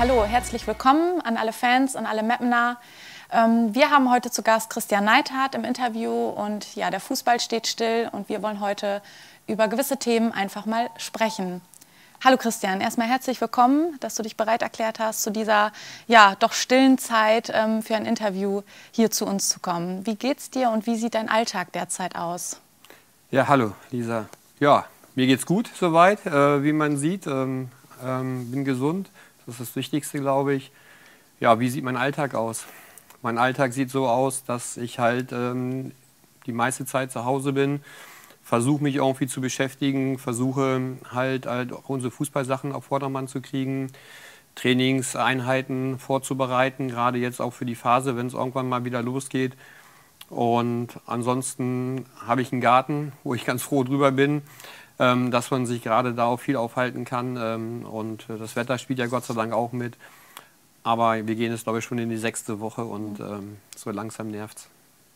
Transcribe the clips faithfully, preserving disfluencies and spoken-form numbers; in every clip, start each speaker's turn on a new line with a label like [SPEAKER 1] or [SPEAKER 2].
[SPEAKER 1] hallo, herzlich willkommen an alle Fans und alle Meppener. Ähm, wir haben heute zu Gast Christian Neidhardt im Interview und ja, der Fußball steht still und wir wollen heute über gewisse Themen einfach mal sprechen. Hallo Christian, erstmal herzlich willkommen, dass du dich bereit erklärt hast, zu dieser ja, doch stillen Zeit ähm, für ein Interview hier zu uns zu kommen. Wie geht's dir und wie sieht dein Alltag derzeit aus?
[SPEAKER 2] Ja, hallo Lisa. Ja, mir geht's gut soweit, äh, wie man sieht. Ähm, ähm, bin gesund, das ist das Wichtigste, glaube ich. Ja, wie sieht mein Alltag aus? Mein Alltag sieht so aus, dass ich halt ähm, die meiste Zeit zu Hause bin, versuche mich irgendwie zu beschäftigen, versuche halt, halt auch unsere Fußballsachen auf Vordermann zu kriegen, Trainingseinheiten vorzubereiten, gerade jetzt auch für die Phase, wenn es irgendwann mal wieder losgeht. Und ansonsten habe ich einen Garten, wo ich ganz froh drüber bin, ähm, dass man sich gerade da auch viel aufhalten kann. Ähm, und das Wetter spielt ja Gott sei Dank auch mit. Aber wir gehen jetzt, glaube ich, schon in die sechste Woche und ähm, so langsam nervt's.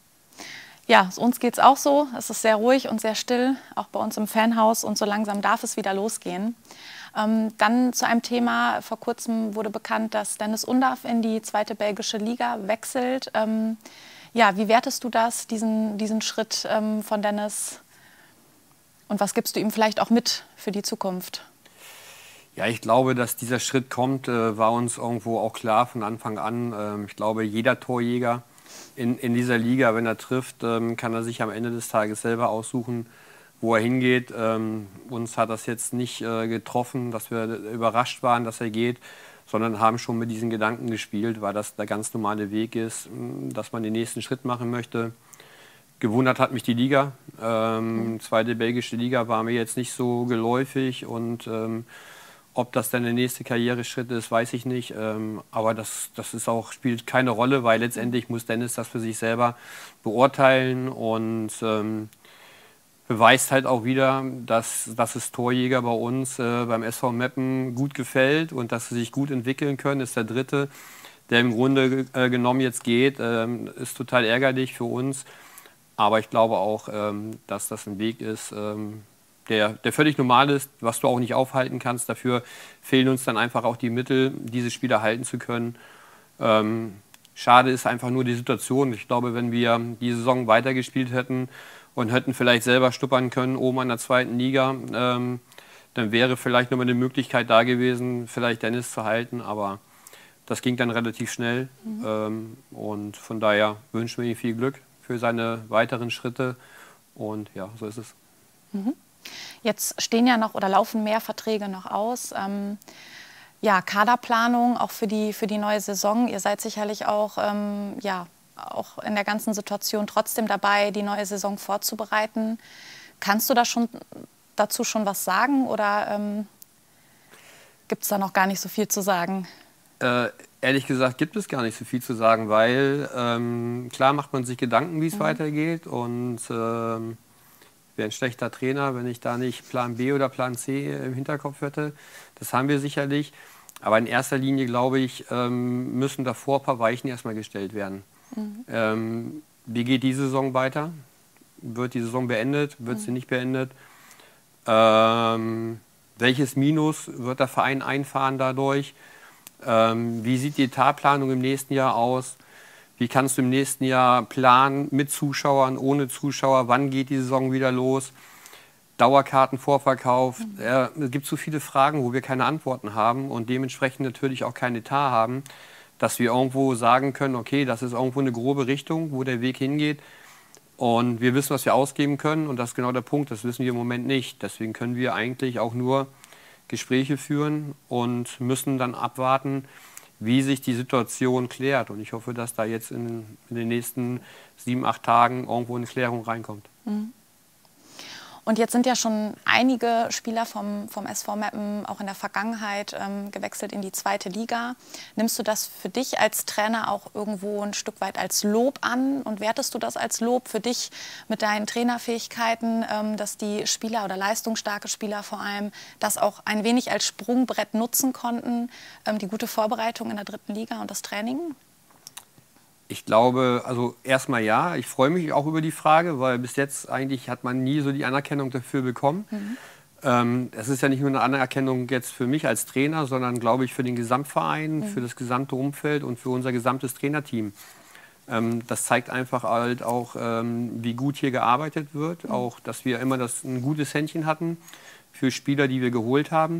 [SPEAKER 1] Ja, uns geht es auch so. Es ist sehr ruhig und sehr still, auch bei uns im Fanhaus. Und so langsam darf es wieder losgehen. Ähm, dann zu einem Thema. Vor kurzem wurde bekannt, dass Deniz Undav in die zweite belgische Liga wechselt. Ähm, ja, wie wertest du das, diesen, diesen Schritt ähm, von Deniz? Und was gibst du ihm vielleicht auch mit für die Zukunft?
[SPEAKER 2] Ja, ich glaube, dass dieser Schritt kommt, äh, war uns irgendwo auch klar von Anfang an. Ähm, ich glaube, jeder Torjäger in, in dieser Liga, wenn er trifft, ähm, kann er sich am Ende des Tages selber aussuchen, wo er hingeht. Ähm, uns hat das jetzt nicht äh, getroffen, dass wir überrascht waren, dass er geht, sondern haben schon mit diesen Gedanken gespielt, weil das der ganz normale Weg ist, dass man den nächsten Schritt machen möchte. Gewundert hat mich die Liga. Ähm, mhm. Zweite belgische Liga war mir jetzt nicht so geläufig und ähm, ob das dann der nächste Karriereschritt ist, weiß ich nicht. Ähm, aber das, das ist auch, spielt keine Rolle, weil letztendlich muss Deniz das für sich selber beurteilen und ähm, beweist halt auch wieder, dass, dass es Torjäger bei uns äh, beim S V Meppen gut gefällt und dass sie sich gut entwickeln können. Ist der dritte, der im Grunde äh, genommen jetzt geht. Ähm, ist total ärgerlich für uns. Aber ich glaube auch, ähm, dass das ein Weg ist, ähm, Der, der völlig normal ist, was du auch nicht aufhalten kannst. Dafür fehlen uns dann einfach auch die Mittel, diese Spieler halten zu können. Ähm, schade ist einfach nur die Situation. Ich glaube, wenn wir die Saison weitergespielt hätten und hätten vielleicht selber stuppern können oben an der zweiten Liga, ähm, dann wäre vielleicht nochmal eine Möglichkeit da gewesen, vielleicht Deniz zu halten. Aber das ging dann relativ schnell. Mhm. Ähm, und von daher wünschen wir ihm viel Glück für seine weiteren Schritte. Und ja, so ist es.
[SPEAKER 1] Mhm. Jetzt stehen ja noch oder laufen mehr Verträge noch aus. Ähm, ja, Kaderplanung auch für die, für die neue Saison. Ihr seid sicherlich auch, ähm, ja, auch in der ganzen Situation trotzdem dabei, die neue Saison vorzubereiten. Kannst du da schon, dazu schon was sagen oder ähm, gibt es da noch gar nicht so viel zu sagen?
[SPEAKER 2] Äh, ehrlich gesagt gibt es gar nicht so viel zu sagen, weil ähm, klar macht man sich Gedanken, wie es mhm. weitergeht und ähm, wäre ein schlechter Trainer, wenn ich da nicht Plan B oder Plan C im Hinterkopf hätte. Das haben wir sicherlich. Aber in erster Linie, glaube ich, ähm, müssen davor ein paar Weichen erstmal gestellt werden. Mhm. Ähm, wie geht die Saison weiter? Wird die Saison beendet? Wird mhm. sie nicht beendet? Ähm, welches Minus wird der Verein einfahren dadurch? Ähm, wie sieht die Etatplanung im nächsten Jahr aus? Wie kannst du im nächsten Jahr planen mit Zuschauern, ohne Zuschauer? Wann geht die Saison wieder los? Dauerkartenvorverkauf. Mhm. Äh, es gibt so viele Fragen, wo wir keine Antworten haben und dementsprechend natürlich auch kein Etat haben, dass wir irgendwo sagen können, okay, das ist irgendwo eine grobe Richtung, wo der Weg hingeht. Und wir wissen, was wir ausgeben können und das ist genau der Punkt, das wissen wir im Moment nicht. Deswegen können wir eigentlich auch nur Gespräche führen und müssen dann abwarten, wie sich die Situation klärt. Und ich hoffe, dass da jetzt in, in den nächsten sieben, acht Tagen irgendwo eine Klärung reinkommt.
[SPEAKER 1] Mhm. Und jetzt sind ja schon einige Spieler vom, vom S V Meppen auch in der Vergangenheit ähm, gewechselt in die zweite Liga. Nimmst du das für dich als Trainer auch irgendwo ein Stück weit als Lob an und wertest du das als Lob für dich mit deinen Trainerfähigkeiten, ähm, dass die Spieler oder leistungsstarke Spieler vor allem das auch ein wenig als Sprungbrett nutzen konnten, ähm, die gute Vorbereitung in der dritten Liga und das Training?
[SPEAKER 2] Ich glaube, also erstmal ja, ich freue mich auch über die Frage, weil bis jetzt eigentlich hat man nie so die Anerkennung dafür bekommen. Mhm. Ähm, es ist ja nicht nur eine Anerkennung jetzt für mich als Trainer, sondern, glaube ich, für den Gesamtverein, mhm. für das gesamte Umfeld und für unser gesamtes Trainerteam. Ähm, das zeigt einfach halt auch, ähm, wie gut hier gearbeitet wird, mhm. auch, dass wir immer das, ein gutes Händchen hatten für Spieler, die wir geholt haben.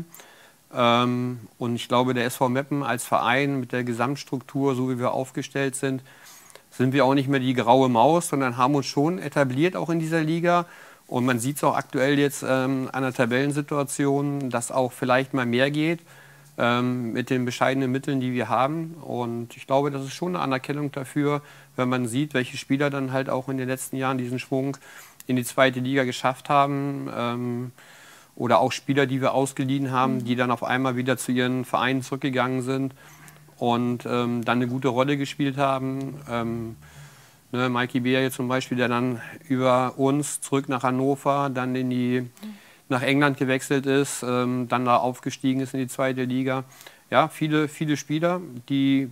[SPEAKER 2] Ähm, und ich glaube, der S V Meppen als Verein mit der Gesamtstruktur, so wie wir aufgestellt sind, sind wir auch nicht mehr die graue Maus, sondern haben uns schon etabliert auch in dieser Liga. Und man sieht es auch aktuell jetzt ähm, an der Tabellensituation, dass auch vielleicht mal mehr geht ähm, mit den bescheidenen Mitteln, die wir haben. Und ich glaube, das ist schon eine Anerkennung dafür, wenn man sieht, welche Spieler dann halt auch in den letzten Jahren diesen Schwung in die zweite Liga geschafft haben. Ähm, oder auch Spieler, die wir ausgeliehen haben, die dann auf einmal wieder zu ihren Vereinen zurückgegangen sind und ähm, dann eine gute Rolle gespielt haben. Ähm, Ne, Mikey Beer zum Beispiel, der dann über uns zurück nach Hannover, dann in die, nach England gewechselt ist, ähm, dann da aufgestiegen ist in die zweite Liga. Ja, viele, viele Spieler, die,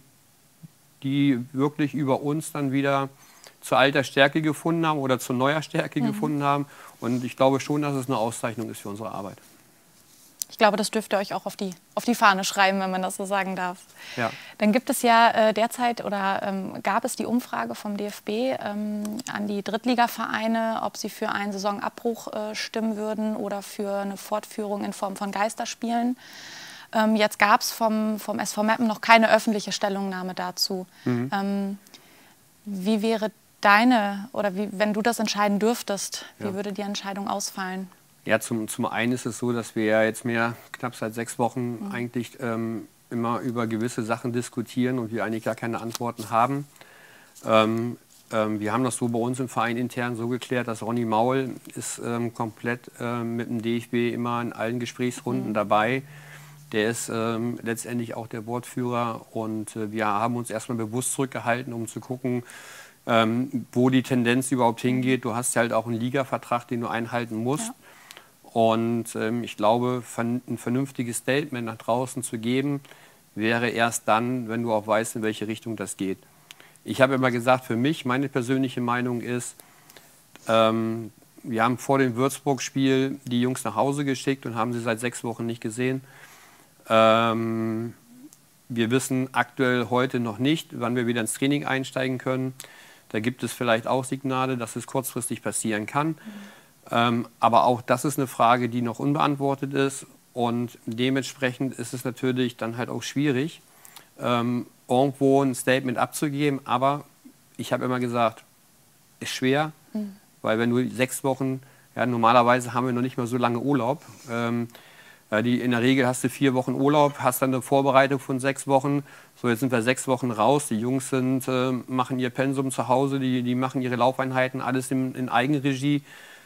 [SPEAKER 2] die wirklich über uns dann wieder zu alter Stärke gefunden haben oder zu neuer Stärke mhm. gefunden haben. Und ich glaube schon, dass es eine Auszeichnung ist für unsere Arbeit.
[SPEAKER 1] Ich glaube, das dürft ihr euch auch auf die, auf die Fahne schreiben, wenn man das so sagen darf.
[SPEAKER 2] Ja.
[SPEAKER 1] Dann gibt es ja äh, derzeit oder ähm, gab es die Umfrage vom D F B ähm, an die Drittligavereine, ob sie für einen Saisonabbruch äh, stimmen würden oder für eine Fortführung in Form von Geisterspielen. Ähm, jetzt gab es vom, vom S V Meppen noch keine öffentliche Stellungnahme dazu. Mhm. Ähm, wie wäre deine, oder wie, wenn du das entscheiden dürftest, wie ja. würde die Entscheidung ausfallen?
[SPEAKER 2] Ja, zum, zum einen ist es so, dass wir ja jetzt mehr, knapp seit sechs Wochen mhm. eigentlich ähm, immer über gewisse Sachen diskutieren und wir eigentlich gar keine Antworten haben. Ähm, ähm, wir haben das so bei uns im Verein intern so geklärt, dass Ronny Maul ist ähm, komplett ähm, mit dem D F B immer in allen Gesprächsrunden mhm. dabei. Der ist ähm, letztendlich auch der Wortführer und äh, wir haben uns erstmal bewusst zurückgehalten, um zu gucken, ähm, wo die Tendenz überhaupt hingeht. Du hast ja halt auch einen Ligavertrag, den du einhalten musst. Ja. Und ähm, ich glaube, ein vernünftiges Statement nach draußen zu geben, wäre erst dann, wenn du auch weißt, in welche Richtung das geht. Ich habe immer gesagt, für mich, meine persönliche Meinung ist, ähm, wir haben vor dem Würzburg-Spiel die Jungs nach Hause geschickt und haben sie seit sechs Wochen nicht gesehen. Ähm, wir wissen aktuell heute noch nicht, wann wir wieder ins Training einsteigen können. Da gibt es vielleicht auch Signale, dass es kurzfristig passieren kann. Mhm. Ähm, aber auch das ist eine Frage, die noch unbeantwortet ist. Und dementsprechend ist es natürlich dann halt auch schwierig, ähm, irgendwo ein Statement abzugeben. Aber ich habe immer gesagt, ist schwer, mhm. weil wenn du sechs Wochen, ja, normalerweise haben wir noch nicht mal so lange Urlaub. Ähm, die, in der Regel hast du vier Wochen Urlaub, hast dann eine Vorbereitung von sechs Wochen. So, jetzt sind wir sechs Wochen raus. Die Jungs sind, äh, machen ihr Pensum zu Hause, die, die machen ihre Laufeinheiten, alles in, in Eigenregie.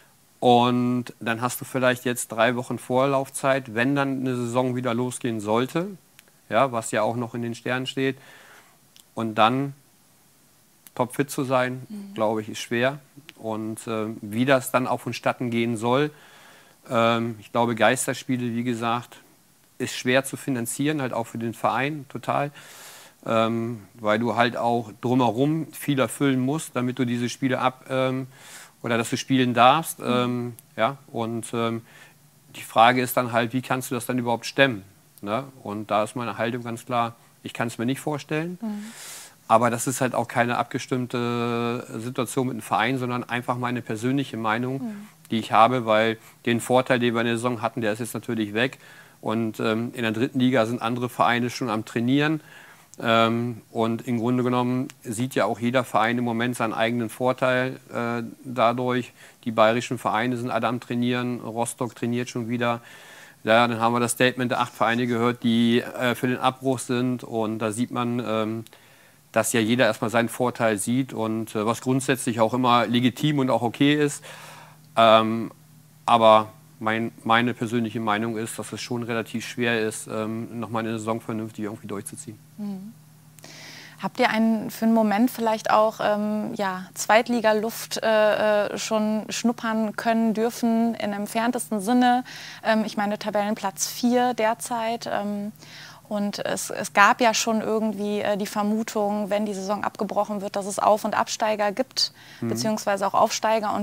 [SPEAKER 2] Und dann hast du vielleicht jetzt drei Wochen Vorlaufzeit, wenn dann eine Saison wieder losgehen sollte, ja, was ja auch noch in den Sternen steht. Und dann topfit zu sein, mhm. glaube ich, ist schwer. Und äh, wie das dann auch vonstatten gehen soll, ähm, ich glaube, Geisterspiele, wie gesagt, ist schwer zu finanzieren, halt auch für den Verein total. Ähm, weil du halt auch drumherum viel erfüllen musst, damit du diese Spiele ab... Ähm, oder dass du spielen darfst. Mhm. Ähm, ja, und ähm, die Frage ist dann halt, wie kannst du das dann überhaupt stemmen? Ne? Und da ist meine Haltung ganz klar, ich kann es mir nicht vorstellen. Mhm. Aber das ist halt auch keine abgestimmte Situation mit dem Verein, sondern einfach meine persönliche Meinung, mhm. die ich habe, weil den Vorteil, den wir in der Saison hatten, der ist jetzt natürlich weg. Und ähm, in der dritten Liga sind andere Vereine schon am Trainieren. Ähm, und im Grunde genommen sieht ja auch jeder Verein im Moment seinen eigenen Vorteil äh, dadurch. Die bayerischen Vereine sind alle am Trainieren, Rostock trainiert schon wieder. Ja, dann haben wir das Statement der acht Vereine gehört, die äh, für den Abbruch sind. Und da sieht man, ähm, dass ja jeder erstmal seinen Vorteil sieht und äh, was grundsätzlich auch immer legitim und auch okay ist. Ähm, aber mein, meine persönliche Meinung ist, dass es schon relativ schwer ist, ähm, nochmal eine Saison vernünftig irgendwie durchzuziehen. Mhm.
[SPEAKER 1] Habt ihr einen, für einen Moment vielleicht auch ähm, ja, Zweitliga-Luft äh, schon schnuppern können dürfen, im entferntesten Sinne? Ähm, ich meine, Tabellenplatz vier derzeit. Ähm, und es, es gab ja schon irgendwie äh, die Vermutung, wenn die Saison abgebrochen wird, dass es Auf- und Absteiger gibt, mhm. beziehungsweise auch Aufsteiger. Und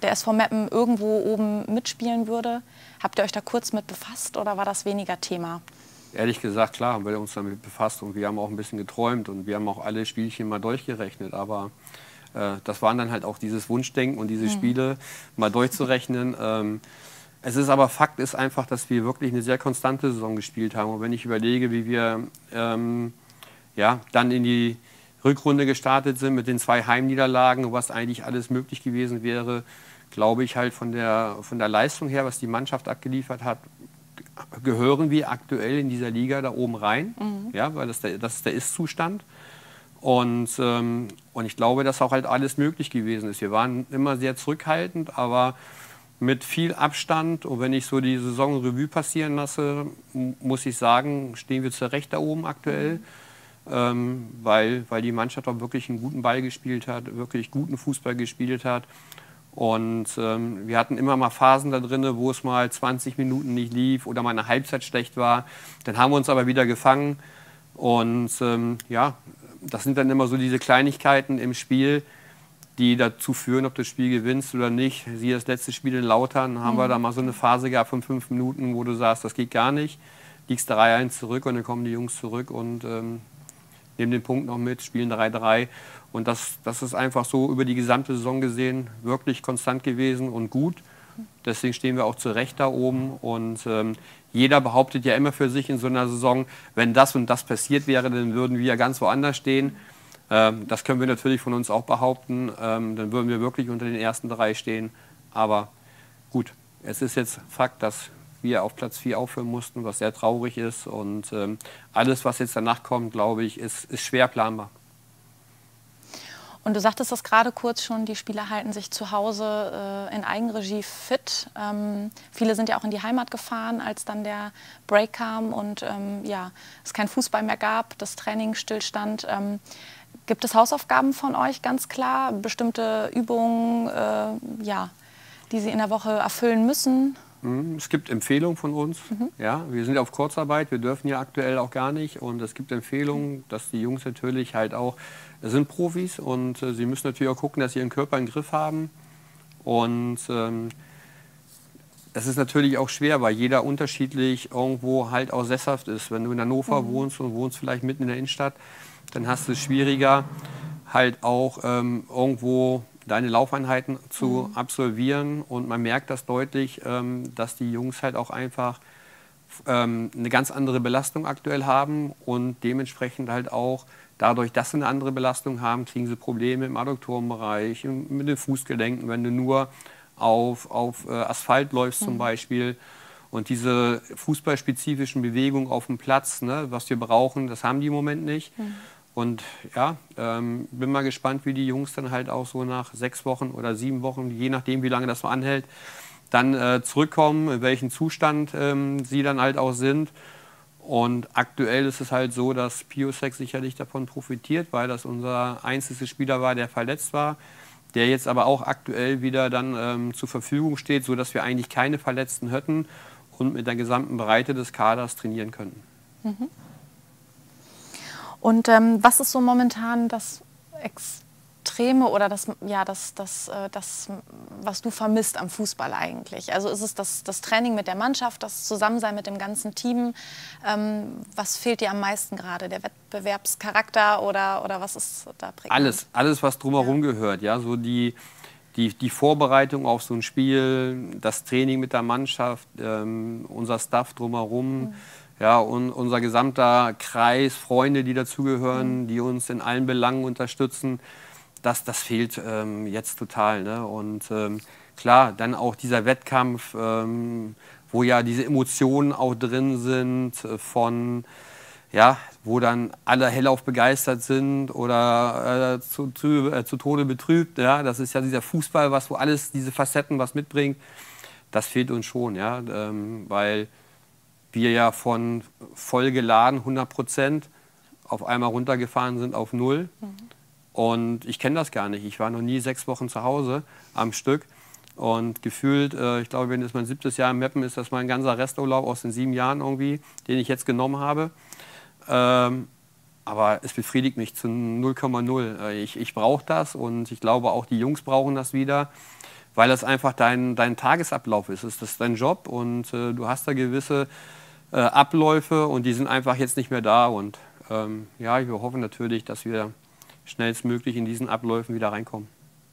[SPEAKER 1] der S V Meppen irgendwo oben mitspielen würde. Habt ihr euch da kurz mit befasst oder war das weniger Thema?
[SPEAKER 2] Ehrlich gesagt, klar, haben wir uns damit befasst und wir haben auch ein bisschen geträumt und wir haben auch alle Spielchen mal durchgerechnet, aber äh, das waren dann halt auch dieses Wunschdenken und diese mhm. Spiele mal durchzurechnen. Ähm, es ist aber Fakt ist einfach, dass wir wirklich eine sehr konstante Saison gespielt haben und wenn ich überlege, wie wir ähm, ja, dann in die Rückrunde gestartet sind mit den zwei Heimniederlagen, was eigentlich alles möglich gewesen wäre, glaube ich halt von der, von der Leistung her, was die Mannschaft abgeliefert hat, gehören wir aktuell in dieser Liga da oben rein, mhm. ja, weil das, der, das ist der Ist-Zustand. Und, ähm, und ich glaube, dass auch halt alles möglich gewesen ist. Wir waren immer sehr zurückhaltend, aber mit viel Abstand. Und wenn ich so die Saison Revue passieren lasse, muss ich sagen, stehen wir zu Recht da oben aktuell. Mhm. Ähm, weil, weil die Mannschaft auch wirklich einen guten Ball gespielt hat, wirklich guten Fußball gespielt hat. Und ähm, wir hatten immer mal Phasen da drin, wo es mal zwanzig Minuten nicht lief oder mal eine Halbzeit schlecht war. Dann haben wir uns aber wieder gefangen. Und ähm, ja, das sind dann immer so diese Kleinigkeiten im Spiel, die dazu führen, ob du das Spiel gewinnst oder nicht. Siehe das letzte Spiel in Lautern, haben mhm. wir da mal so eine Phase gehabt von fünf Minuten, wo du sagst, das geht gar nicht. Liegst drei eins zurück und dann kommen die Jungs zurück und ähm, nehmen den Punkt noch mit, spielen drei drei. Und das, das ist einfach so über die gesamte Saison gesehen wirklich konstant gewesen und gut. Deswegen stehen wir auch zu Recht da oben. Und ähm, jeder behauptet ja immer für sich in so einer Saison, wenn das und das passiert wäre, dann würden wir ja ganz woanders stehen. Ähm, das können wir natürlich von uns auch behaupten. Ähm, dann würden wir wirklich unter den ersten drei stehen. Aber gut, es ist jetzt Fakt, dass wir auf Platz vier aufhören mussten, was sehr traurig ist. Und ähm, alles, was jetzt danach kommt, glaube ich, ist, ist schwer planbar.
[SPEAKER 1] Und du sagtest das gerade kurz schon, die Spieler halten sich zu Hause äh, in Eigenregie fit. Ähm, viele sind ja auch in die Heimat gefahren, als dann der Break kam und ähm, ja, es kein Fußball mehr gab, das Training stillstand. Ähm, gibt es Hausaufgaben von euch, ganz klar? Bestimmte Übungen, äh, ja, die sie in der Woche erfüllen müssen?
[SPEAKER 2] Es gibt Empfehlungen von uns. Mhm. Ja, wir sind auf Kurzarbeit, wir dürfen ja aktuell auch gar nicht. Und es gibt Empfehlungen, dass die Jungs natürlich halt auch, sind Profis und äh, sie müssen natürlich auch gucken, dass sie ihren Körper im Griff haben. Und ähm, es ist natürlich auch schwer, weil jeder unterschiedlich irgendwo halt auch sesshaft ist. Wenn du in Hannover mhm. wohnst und wohnst vielleicht mitten in der Innenstadt, dann hast du es schwieriger, halt auch ähm, irgendwo deine Laufeinheiten zu mhm. absolvieren. Und man merkt das deutlich, ähm, dass die Jungs halt auch einfach ähm, eine ganz andere Belastung aktuell haben und dementsprechend halt auch dadurch, dass sie eine andere Belastung haben, kriegen sie Probleme im Adduktorenbereich, mit den Fußgelenken, wenn du nur auf, auf äh, Asphalt läufst mhm. zum Beispiel. Und diese fußballspezifischen Bewegungen auf dem Platz, ne, was wir brauchen, das haben die im Moment nicht. Mhm. Und ja, ähm, bin mal gespannt, wie die Jungs dann halt auch so nach sechs Wochen oder sieben Wochen, je nachdem, wie lange das so anhält, dann äh, zurückkommen, in welchem Zustand ähm, sie dann halt auch sind. Und aktuell ist es halt so, dass Piosek sicherlich davon profitiert, weil das unser einziger Spieler war, der verletzt war, der jetzt aber auch aktuell wieder dann ähm, zur Verfügung steht, sodass wir eigentlich keine Verletzten hätten und mit der gesamten Breite des Kaders trainieren könnten.
[SPEAKER 1] Mhm. Und ähm, was ist so momentan das Extreme oder das, ja, das, das, äh, das, was du vermisst am Fußball eigentlich? Also ist es das, das Training mit der Mannschaft, das Zusammensein mit dem ganzen Team? Ähm, was fehlt dir am meisten gerade? Der Wettbewerbscharakter oder, oder was ist da prägend?
[SPEAKER 2] Alles, alles, was drumherum ja. gehört. Ja? So die, die, die Vorbereitung auf so ein Spiel, das Training mit der Mannschaft, ähm, unser Staff drumherum. Mhm. Ja, und unser gesamter Kreis, Freunde, die dazugehören, mhm. die uns in allen Belangen unterstützen, das, das fehlt ähm, jetzt total. Ne? Und ähm, klar, dann auch dieser Wettkampf, ähm, wo ja diese Emotionen auch drin sind, äh, von, ja, wo dann alle hellauf begeistert sind oder äh, zu, zu, äh, zu Tode betrübt. Ja? Das ist ja dieser Fußball, was wo alles, diese Facetten was mitbringt, das fehlt uns schon, ja? ähm, weil wir ja von voll geladen, hundert Prozent, auf einmal runtergefahren sind auf null. Mhm. Und ich kenne das gar nicht. Ich war noch nie sechs Wochen zu Hause am Stück. Und gefühlt, äh, ich glaube, wenn es mein siebtes Jahr im Meppen ist, das mein ganzer Resturlaub aus den sieben Jahren irgendwie, den ich jetzt genommen habe. Ähm, aber es befriedigt mich zu null Komma null. Ich, ich brauche das und ich glaube auch die Jungs brauchen das wieder. weil das einfach dein, dein Tagesablauf ist. Das ist dein Job und äh, du hast da gewisse äh, Abläufe und die sind einfach jetzt nicht mehr da. Und ähm, ja, wir hoffen natürlich, dass wir schnellstmöglich in diesen Abläufen wieder reinkommen.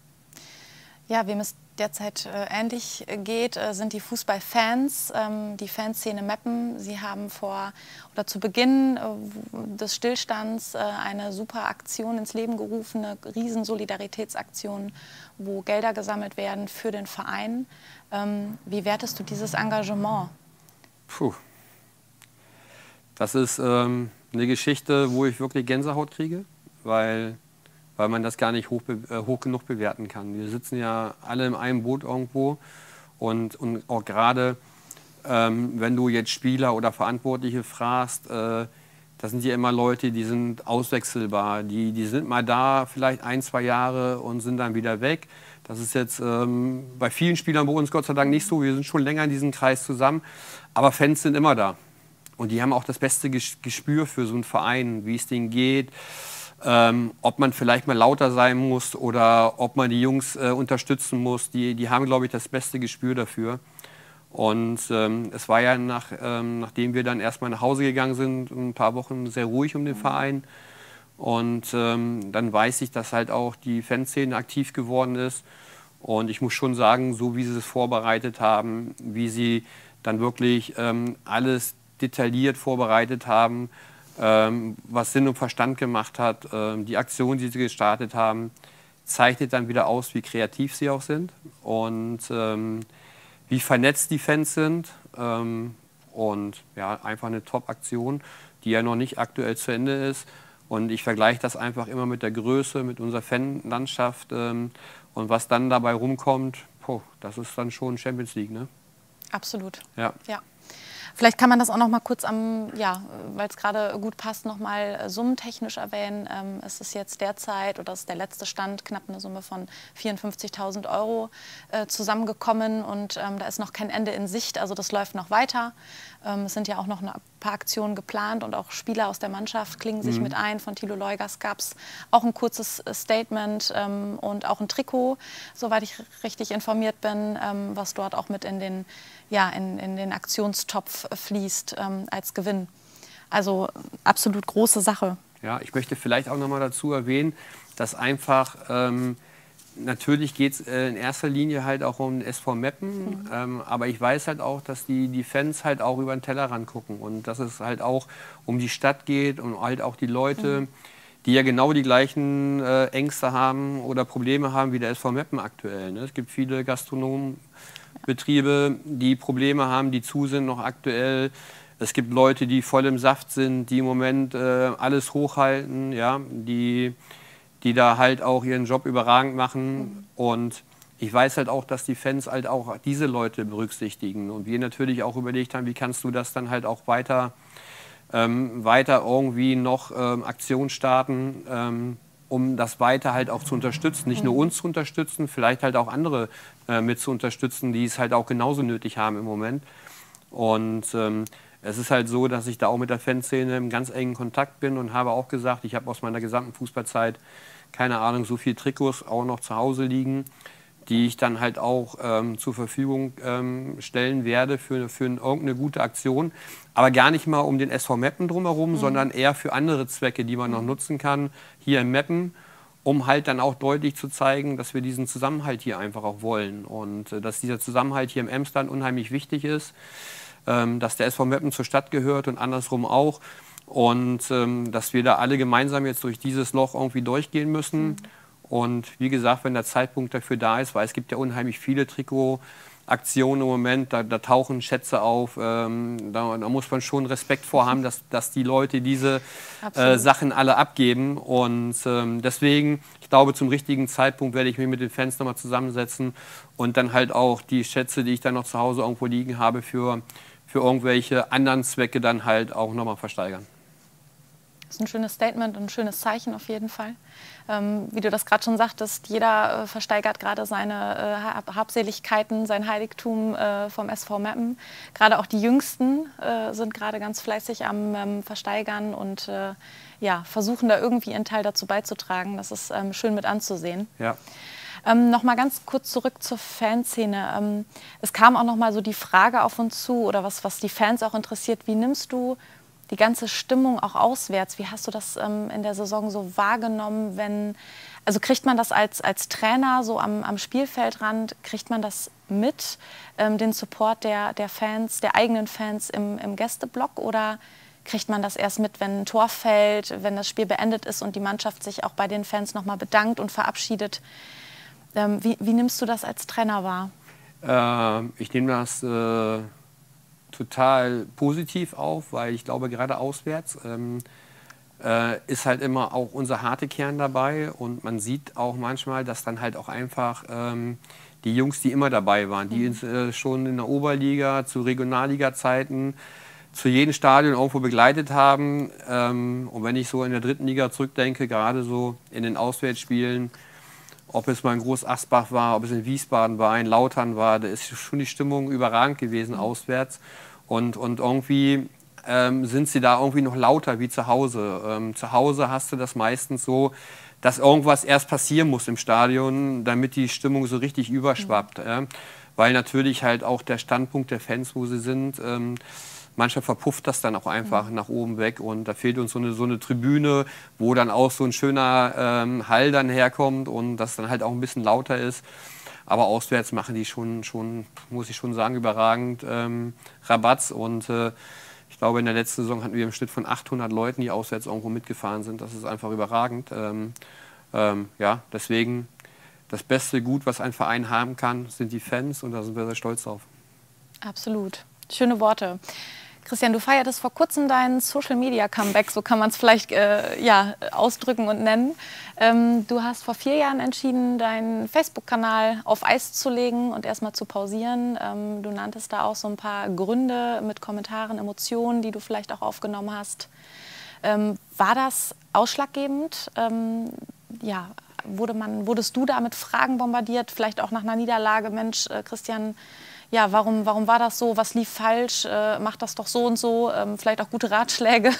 [SPEAKER 1] Ja, wem es derzeit äh, ähnlich geht, äh, sind die Fußballfans, ähm, die Fanszene Meppen. Sie haben vor oder zu Beginn äh, des Stillstands äh, eine super Aktion ins Leben gerufen, eine riesen Solidaritätsaktion, wo Gelder gesammelt werden für den Verein. Ähm, wie wertest du dieses Engagement?
[SPEAKER 2] Puh. Das ist ähm, eine Geschichte, wo ich wirklich Gänsehaut kriege, weil weil man das gar nicht hoch, äh, hoch genug bewerten kann. Wir sitzen ja alle in einem Boot irgendwo und, und auch gerade, ähm, wenn du jetzt Spieler oder Verantwortliche fragst, äh, das sind ja immer Leute, die sind auswechselbar, die, die sind mal da, vielleicht ein, zwei Jahre und sind dann wieder weg. Das ist jetzt ähm, bei vielen Spielern bei uns Gott sei Dank nicht so, wir sind schon länger in diesem Kreis zusammen, aber Fans sind immer da. Und die haben auch das beste Gespür für so einen Verein, wie es denen geht, Ähm, ob man vielleicht mal lauter sein muss oder ob man die Jungs äh, unterstützen muss. Die, die haben, glaube ich, das beste Gespür dafür. Und ähm, es war ja, nach, ähm, nachdem wir dann erstmal nach Hause gegangen sind, ein paar Wochen sehr ruhig um den Verein. Und ähm, dann weiß ich, dass halt auch die Fanszene aktiv geworden ist. Und ich muss schon sagen, so wie sie es vorbereitet haben, wie sie dann wirklich ähm, alles detailliert vorbereitet haben, Ähm, was Sinn und Verstand gemacht hat, ähm, die Aktion, die sie gestartet haben, zeichnet dann wieder aus, wie kreativ sie auch sind und ähm, wie vernetzt die Fans sind. Ähm, und ja, einfach eine Top-Aktion, die ja noch nicht aktuell zu Ende ist. Und ich vergleiche das einfach immer mit der Größe, mit unserer Fanlandschaft. Ähm, und was dann dabei rumkommt, poh, das ist dann schon Champions League, ne?
[SPEAKER 1] Absolut.
[SPEAKER 2] Ja.
[SPEAKER 1] Ja. Vielleicht kann man das auch noch mal kurz am, ja, weil es gerade gut passt, noch mal summentechnisch erwähnen. Ähm, es ist jetzt derzeit, oder das ist der letzte Stand, knapp eine Summe von vierundfünfzigtausend Euro äh, zusammengekommen und ähm, da ist noch kein Ende in Sicht, also das läuft noch weiter. Ähm, es sind ja auch noch ein paar Aktionen geplant und auch Spieler aus der Mannschaft klingen sich mhm. mit ein. Von Thilo Leugas gab es auch ein kurzes Statement ähm, und auch ein Trikot, soweit ich richtig informiert bin, ähm, was dort auch mit in den ja, in, in den Aktionstopf fließt ähm, als Gewinn. Also absolut große Sache.
[SPEAKER 2] Ja, ich möchte vielleicht auch noch mal dazu erwähnen, dass einfach, ähm, natürlich geht es äh, in erster Linie halt auch um den S V Meppen, mhm. ähm, aber ich weiß halt auch, dass die, die Fans halt auch über den Tellerrand gucken und dass es halt auch um die Stadt geht und halt auch die Leute, mhm. die ja genau die gleichen äh, Ängste haben oder Probleme haben wie der S V Meppen aktuell. Ne? Es gibt viele Gastronomen, Betriebe, die Probleme haben, die zu sind noch aktuell. Es gibt Leute, die voll im Saft sind, die im Moment äh, alles hochhalten, ja, die, die da halt auch ihren Job überragend machen. Mhm. Und ich weiß halt auch, dass die Fans halt auch diese Leute berücksichtigen. Und wir natürlich auch überlegt haben, wie kannst du das dann halt auch weiter, ähm, weiter irgendwie noch ähm, Aktion starten, ähm, um das weiter halt auch zu unterstützen. Nicht nur uns zu unterstützen, vielleicht halt auch andere äh, mit zu unterstützen, die es halt auch genauso nötig haben im Moment. Und ähm, es ist halt so, dass ich da auch mit der Fanszene im ganz engen Kontakt bin und habe auch gesagt, ich habe aus meiner gesamten Fußballzeit, keine Ahnung, so viele Trikots auch noch zu Hause liegen, die ich dann halt auch ähm, zur Verfügung ähm, stellen werde für, für irgendeine gute Aktion. Aber gar nicht mal um den S V Meppen drumherum, mhm. sondern eher für andere Zwecke, die man noch nutzen kann, hier in Meppen, um halt dann auch deutlich zu zeigen, dass wir diesen Zusammenhalt hier einfach auch wollen. Und äh, dass dieser Zusammenhalt hier im Emsland unheimlich wichtig ist, ähm, dass der S V Meppen zur Stadt gehört und andersrum auch. Und ähm, dass wir da alle gemeinsam jetzt durch dieses Loch irgendwie durchgehen müssen. Mhm. Und wie gesagt, wenn der Zeitpunkt dafür da ist, weil es gibt ja unheimlich viele Trikotaktionen im Moment, da, da tauchen Schätze auf, ähm, da, da muss man schon Respekt vorhaben, dass, dass die Leute diese äh, Sachen alle abgeben. Und ähm, deswegen, ich glaube, zum richtigen Zeitpunkt werde ich mich mit den Fans nochmal zusammensetzen und dann halt auch die Schätze, die ich dann noch zu Hause irgendwo liegen habe, für, für irgendwelche anderen Zwecke dann halt auch nochmal versteigern.
[SPEAKER 1] Das ist ein schönes Statement und ein schönes Zeichen auf jeden Fall. Ähm, wie du das gerade schon sagtest, jeder äh, versteigert gerade seine äh, Habseligkeiten, sein Heiligtum äh, vom S V Meppen. Gerade auch die Jüngsten äh, sind gerade ganz fleißig am ähm, Versteigern und äh, ja, versuchen da irgendwie ihren Teil dazu beizutragen. Das ist ähm, schön mit anzusehen.
[SPEAKER 2] Ja.
[SPEAKER 1] Ähm, noch mal ganz kurz zurück zur Fanszene. Ähm, es kam auch noch mal so die Frage auf uns zu, oder was, was die Fans auch interessiert, wie nimmst du die ganze Stimmung auch auswärts? Wie hast du das ähm, in der Saison so wahrgenommen, wenn, also kriegt man das als, als Trainer so am, am Spielfeldrand, kriegt man das mit, ähm, den Support der, der Fans, der eigenen Fans im, im Gästeblock, oder kriegt man das erst mit, wenn ein Tor fällt, wenn das Spiel beendet ist und die Mannschaft sich auch bei den Fans noch mal bedankt und verabschiedet? Ähm, wie, wie nimmst du das als Trainer wahr?
[SPEAKER 2] Ähm, ich nehme das äh, total positiv auf, weil ich glaube, gerade auswärts ähm, äh, ist halt immer auch unser harte Kern dabei. Und man sieht auch manchmal, dass dann halt auch einfach ähm, die Jungs, die immer dabei waren, die mhm. äh, schon in der Oberliga, zu Regionalliga-Zeiten, zu jedem Stadion irgendwo begleitet haben. Ähm, und wenn ich so in der dritten Liga zurückdenke, gerade so in den Auswärtsspielen, ob es mal in Groß Asbach war, ob es in Wiesbaden war, in Lautern war, da ist schon die Stimmung überragend gewesen mhm. auswärts. Und, und irgendwie ähm, sind sie da irgendwie noch lauter wie zu Hause. Ähm, zu Hause hast du das meistens so, dass irgendwas erst passieren muss im Stadion, damit die Stimmung so richtig überschwappt. Mhm. Ja? Weil natürlich halt auch der Standpunkt der Fans, wo sie sind, ähm, manchmal verpufft das dann auch einfach mhm. nach oben weg, und da fehlt uns so eine, so eine Tribüne, wo dann auch so ein schöner ähm, Hall dann herkommt und das dann halt auch ein bisschen lauter ist. Aber auswärts machen die schon, schon muss ich schon sagen, überragend ähm, Rabatz, und äh, ich glaube, in der letzten Saison hatten wir im Schnitt von achthundert Leuten, die auswärts irgendwo mitgefahren sind. Das ist einfach überragend. Ähm, ähm, ja, deswegen das beste Gut, was ein Verein haben kann, sind die Fans, und da sind wir sehr stolz drauf.
[SPEAKER 1] Absolut. Schöne Worte. Christian, du feiertest vor kurzem dein Social-Media-Comeback, so kann man es vielleicht äh, ja, ausdrücken und nennen. Ähm, du hast vor vier Jahren entschieden, deinen Facebook-Kanal auf Eis zu legen und erstmal zu pausieren. Ähm, du nanntest da auch so ein paar Gründe mit Kommentaren, Emotionen, die du vielleicht auch aufgenommen hast. Ähm, war das ausschlaggebend? Ähm, ja, wurde man, wurdest du da mit Fragen bombardiert, vielleicht auch nach einer Niederlage? Mensch, äh, Christian, ja, warum, warum war das so? Was lief falsch? Äh, macht das doch so und so. Ähm, vielleicht auch gute Ratschläge.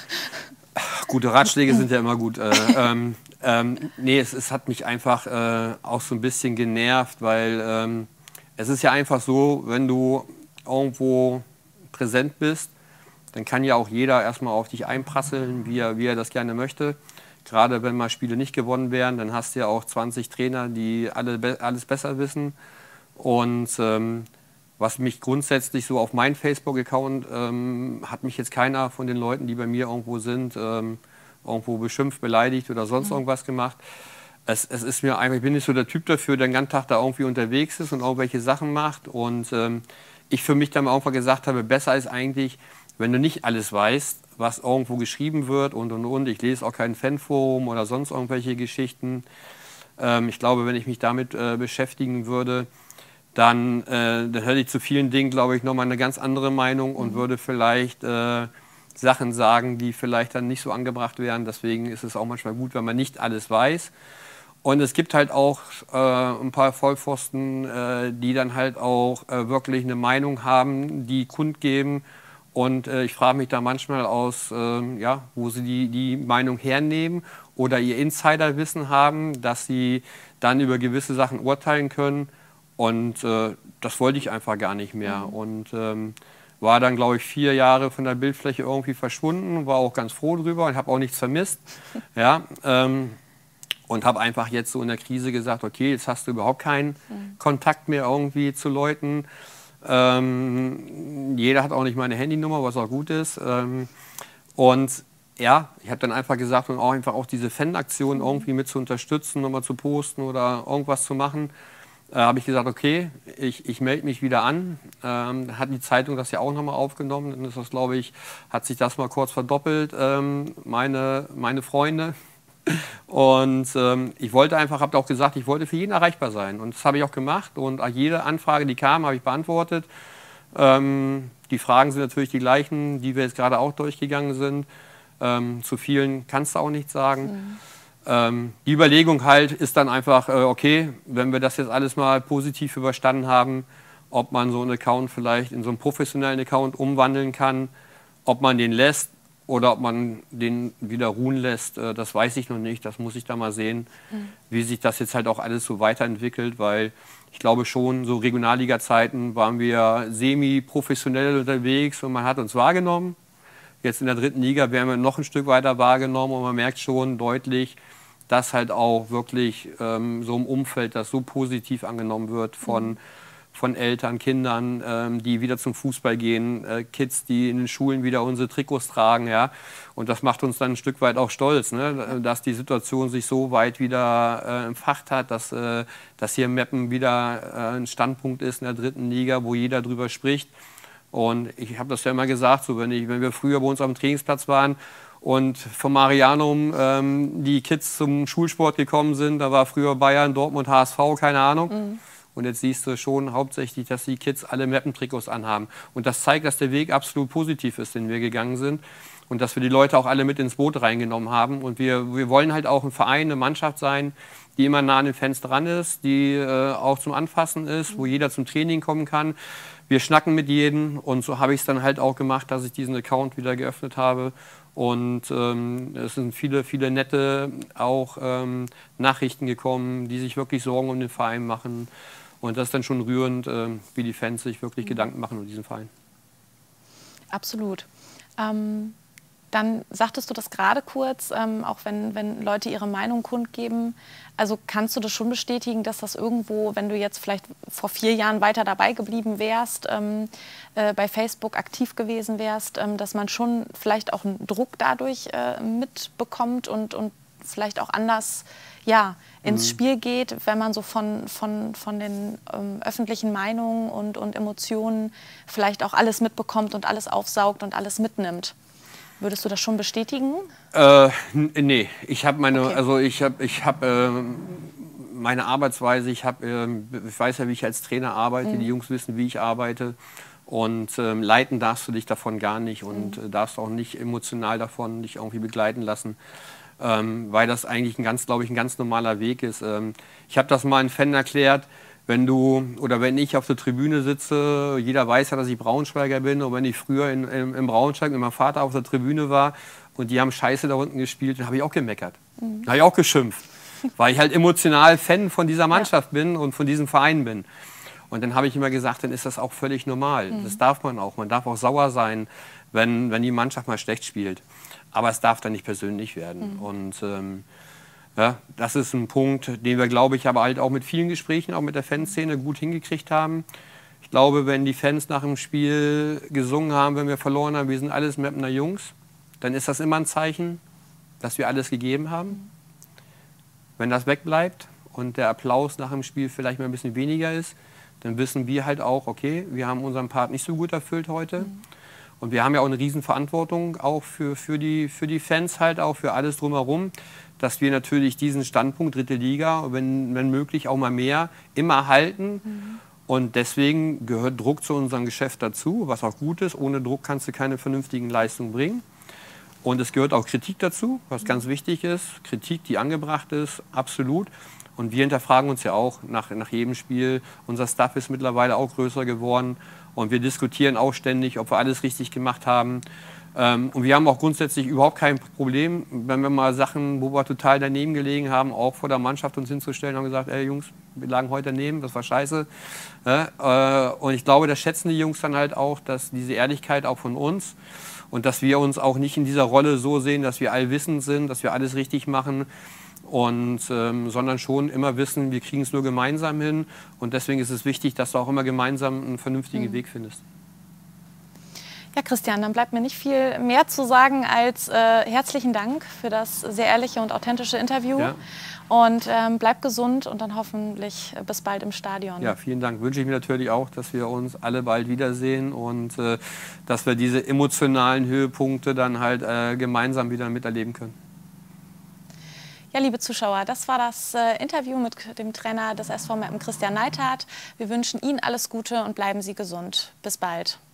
[SPEAKER 2] Gute Ratschläge sind ja immer gut. Äh, ähm, ähm, nee, es, es hat mich einfach äh, auch so ein bisschen genervt, weil ähm, es ist ja einfach so, wenn du irgendwo präsent bist, dann kann ja auch jeder erstmal auf dich einprasseln, wie er, wie er das gerne möchte. Gerade wenn mal Spiele nicht gewonnen werden, dann hast du ja auch zwanzig Trainer, die alle be alles besser wissen. Und ähm, was mich grundsätzlich so auf meinen Facebook-Account ähm, hat mich jetzt keiner von den Leuten, die bei mir irgendwo sind, ähm, irgendwo beschimpft, beleidigt oder sonst mhm. irgendwas gemacht. Es, es ist mir einfach, ich bin nicht so der Typ dafür, der den ganzen Tag da irgendwie unterwegs ist und irgendwelche Sachen macht. Und ähm, ich für mich dann einfach gesagt habe, besser ist eigentlich, wenn du nicht alles weißt, was irgendwo geschrieben wird und und und. Ich lese auch kein Fanforum oder sonst irgendwelche Geschichten. Ähm, ich glaube, wenn ich mich damit äh, beschäftigen würde, Dann, äh, dann hätte ich zu vielen Dingen, glaube ich, nochmal eine ganz andere Meinung und mhm. würde vielleicht äh, Sachen sagen, die vielleicht dann nicht so angebracht wären. Deswegen ist es auch manchmal gut, wenn man nicht alles weiß. Und es gibt halt auch äh, ein paar Vollpfosten, äh, die dann halt auch äh, wirklich eine Meinung haben, die kundgeben. Und äh, ich frage mich da manchmal aus, äh, ja, wo sie die, die Meinung hernehmen oder ihr Insiderwissen haben, dass sie dann über gewisse Sachen urteilen können. Und äh, das wollte ich einfach gar nicht mehr. Mhm. Und ähm, war dann, glaube ich, vier Jahre von der Bildfläche irgendwie verschwunden, war auch ganz froh drüber und habe auch nichts vermisst. Ja, ähm, und habe einfach jetzt so in der Krise gesagt, okay, jetzt hast du überhaupt keinen mhm. Kontakt mehr irgendwie zu Leuten. Ähm, jeder hat auch nicht meine Handynummer, was auch gut ist. Ähm, und ja, ich habe dann einfach gesagt, und auch einfach auch diese Fanaktion mhm. irgendwie mit zu unterstützen, nochmal zu posten oder irgendwas zu machen. Äh, habe ich gesagt, okay, ich, ich melde mich wieder an. Ähm, hat die Zeitung das ja auch nochmal aufgenommen. Dann ist das, glaube ich, hat sich das mal kurz verdoppelt, ähm, meine, meine Freunde. Und ähm, ich wollte einfach, habe auch gesagt, ich wollte für jeden erreichbar sein. Und das habe ich auch gemacht. Und jede Anfrage, die kam, habe ich beantwortet. Ähm, die Fragen sind natürlich die gleichen, die wir jetzt gerade auch durchgegangen sind. Ähm, zu vielen kannst du auch nichts sagen. Mhm. Ähm, die Überlegung halt ist dann einfach, äh, okay, wenn wir das jetzt alles mal positiv überstanden haben, ob man so einen Account vielleicht in so einen professionellen Account umwandeln kann, ob man den lässt oder ob man den wieder ruhen lässt, äh, das weiß ich noch nicht. Das muss ich da mal sehen, mhm. wie sich das jetzt halt auch alles so weiterentwickelt, weil ich glaube schon, so Regionalliga-Zeiten waren wir semi-professionell unterwegs und man hat uns wahrgenommen. Jetzt in der dritten Liga werden wir noch ein Stück weiter wahrgenommen und man merkt schon deutlich, dass halt auch wirklich ähm, so im Umfeld das so positiv angenommen wird von, mhm. von Eltern, Kindern, ähm, die wieder zum Fußball gehen, äh, Kids, die in den Schulen wieder unsere Trikots tragen. Ja? Und das macht uns dann ein Stück weit auch stolz, ne? Dass die Situation sich so weit wieder äh, entfacht hat, dass, äh, dass hier Meppen wieder äh, ein Standpunkt ist in der dritten Liga, wo jeder drüber spricht. Und ich habe das ja immer gesagt, so wenn, ich, wenn wir früher bei uns am Trainingsplatz waren und vom Marianum ähm, die Kids zum Schulsport gekommen sind, da war früher Bayern, Dortmund, H S V, keine Ahnung. Mhm. Und jetzt siehst du schon hauptsächlich, dass die Kids alle Meppen-Trikots anhaben. Und das zeigt, dass der Weg absolut positiv ist, den wir gegangen sind. Und dass wir die Leute auch alle mit ins Boot reingenommen haben. Und wir, wir wollen halt auch ein Verein, eine Mannschaft sein, die immer nah an den Fans dran ist, die äh, auch zum Anfassen ist, wo jeder zum Training kommen kann. Wir schnacken mit jedem und so habe ich es dann halt auch gemacht, dass ich diesen Account wieder geöffnet habe. Und ähm, es sind viele, viele nette auch ähm, Nachrichten gekommen, die sich wirklich Sorgen um den Verein machen. Und das ist dann schon rührend, äh, wie die Fans sich wirklich mhm. Gedanken machen um diesen Verein.
[SPEAKER 1] Absolut. Ähm Dann sagtest du das gerade kurz, ähm, auch wenn, wenn Leute ihre Meinung kundgeben. Also kannst du das schon bestätigen, dass das irgendwo, wenn du jetzt vielleicht vor vier Jahren weiter dabei geblieben wärst, ähm, äh, bei Facebook aktiv gewesen wärst, ähm, dass man schon vielleicht auch einen Druck dadurch äh, mitbekommt und, und vielleicht auch anders ja, ins mhm. Spiel geht, wenn man so von, von, von den ähm, öffentlichen Meinungen und, und Emotionen vielleicht auch alles mitbekommt und alles aufsaugt und alles mitnimmt? Würdest du das schon bestätigen?
[SPEAKER 2] Äh, nee, ich habe meine,
[SPEAKER 1] okay.
[SPEAKER 2] also ich habe, ich habe äh, meine Arbeitsweise. Ich habe, äh, ich weiß ja, wie ich als Trainer arbeite. Mhm. Die Jungs wissen, wie ich arbeite. Und äh, leiten darfst du dich davon gar nicht und mhm. äh, darfst auch nicht emotional davon dich irgendwie begleiten lassen, ähm, weil das eigentlich ein ganz, glaube ich, ein ganz normaler Weg ist. Ähm, ich habe das mal einem Fan erklärt. Wenn du oder wenn ich auf der Tribüne sitze, jeder weiß ja, dass ich Braunschweiger bin. Und wenn ich früher in, in, in Braunschweig mit meinem Vater auf der Tribüne war und die haben Scheiße da unten gespielt, dann habe ich auch gemeckert. Mhm. Da habe ich auch geschimpft, weil ich halt emotional Fan von dieser Mannschaft ja. bin und von diesem Verein bin. Und dann habe ich immer gesagt, dann ist das auch völlig normal. Mhm. Das darf man auch. Man darf auch sauer sein, wenn, wenn die Mannschaft mal schlecht spielt. Aber es darf dann nicht persönlich werden. Mhm. Und ähm, ja, das ist ein Punkt, den wir, glaube ich, aber halt auch mit vielen Gesprächen, auch mit der Fanszene gut hingekriegt haben. Ich glaube, wenn die Fans nach dem Spiel gesungen haben, wenn wir verloren haben, wir sind alles Meppener Jungs, dann ist das immer ein Zeichen, dass wir alles gegeben haben. Wenn das wegbleibt und der Applaus nach dem Spiel vielleicht mal ein bisschen weniger ist, dann wissen wir halt auch, okay, wir haben unseren Part nicht so gut erfüllt heute. Mhm. Und wir haben ja auch eine Riesenverantwortung auch für, für, die, für die Fans halt, auch für alles drumherum, dass wir natürlich diesen Standpunkt dritte Liga, wenn, wenn möglich auch mal mehr, immer halten. Mhm. Und deswegen gehört Druck zu unserem Geschäft dazu, was auch gut ist. Ohne Druck kannst du keine vernünftigen Leistungen bringen. Und es gehört auch Kritik dazu, was ganz wichtig ist. Kritik, die angebracht ist, absolut. Und wir hinterfragen uns ja auch nach, nach jedem Spiel. Unser Staff ist mittlerweile auch größer geworden. Und wir diskutieren auch ständig, ob wir alles richtig gemacht haben. Ähm, und wir haben auch grundsätzlich überhaupt kein Problem, wenn wir mal Sachen, wo wir total daneben gelegen haben, auch vor der Mannschaft uns hinzustellen und haben gesagt, ey Jungs, wir lagen heute daneben, das war scheiße. Ja, äh, und ich glaube, das schätzen die Jungs dann halt auch, dass diese Ehrlichkeit auch von uns und dass wir uns auch nicht in dieser Rolle so sehen, dass wir allwissend sind, dass wir alles richtig machen. Und, ähm, sondern schon immer wissen, wir kriegen es nur gemeinsam hin. Und deswegen ist es wichtig, dass du auch immer gemeinsam einen vernünftigen mhm. Weg findest.
[SPEAKER 1] Ja, Christian, dann bleibt mir nicht viel mehr zu sagen als äh, herzlichen Dank für das sehr ehrliche und authentische Interview. Ja. Und ähm, bleib gesund und dann hoffentlich bis bald im Stadion.
[SPEAKER 2] Ja, vielen Dank. Wünsche ich mir natürlich auch, dass wir uns alle bald wiedersehen und äh, dass wir diese emotionalen Höhepunkte dann halt äh, gemeinsam wieder miterleben können.
[SPEAKER 1] Ja, liebe Zuschauer, das war das äh, Interview mit dem Trainer des S V Meppen, Christian Neithardt. Wir wünschen Ihnen alles Gute und bleiben Sie gesund. Bis bald.